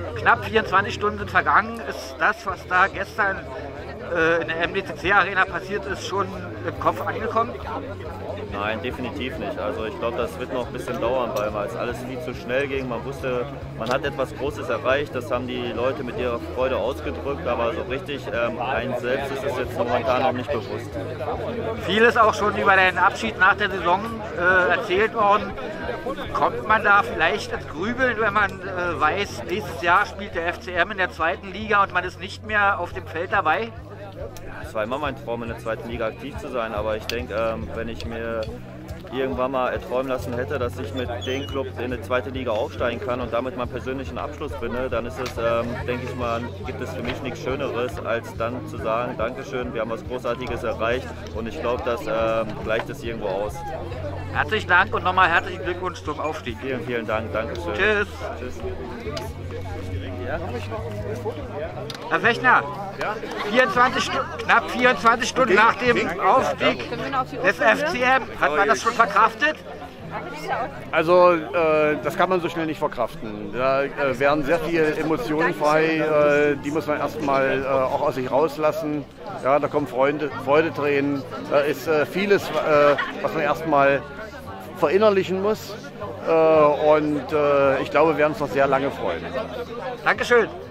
knapp 24 Stunden sind vergangen. Ist das, was da gestern in der MDCC Arena passiert ist, schon im Kopf angekommen? Nein, definitiv nicht. Also ich glaube, das wird noch ein bisschen dauern, weil es alles viel zu schnell ging. Man wusste, man hat etwas Großes erreicht, das haben die Leute mit ihrer Freude ausgedrückt, aber so richtig einem selbst ist es jetzt momentan noch nicht bewusst. Viel ist auch schon über den Abschied nach der Saison erzählt worden. Kommt man da vielleicht ins Grübeln, wenn man weiß, nächstes Jahr spielt der FCM in der zweiten Liga und man ist nicht mehr auf dem Feld dabei? Es war immer mein Traum, in der zweiten Liga aktiv zu sein, aber ich denke, wenn ich mir irgendwann mal erträumen lassen hätte, dass ich mit dem Club in die zweite Liga aufsteigen kann und damit meinen persönlichen Abschluss finde, dann ist es, denke ich mal, gibt es für mich nichts Schöneres, als dann zu sagen, Dankeschön, wir haben was Großartiges erreicht und ich glaube, das gleicht es irgendwo aus. Herzlichen Dank und nochmal herzlichen Glückwunsch zum Aufstieg. Vielen, vielen Dank, Dankeschön. Tschüss. Tschüss. Herr Fechner, Ja? knapp 24 Stunden nach dem Aufstieg des FCM, hat man das schon verkraftet? Also das kann man so schnell nicht verkraften. Da werden sehr viele Emotionen frei, die muss man erstmal auch aus sich rauslassen. Ja, da kommen Freudetränen, da ist vieles, was man erstmal verinnerlichen muss. Und ich glaube, wir werden uns noch sehr lange freuen. Dankeschön.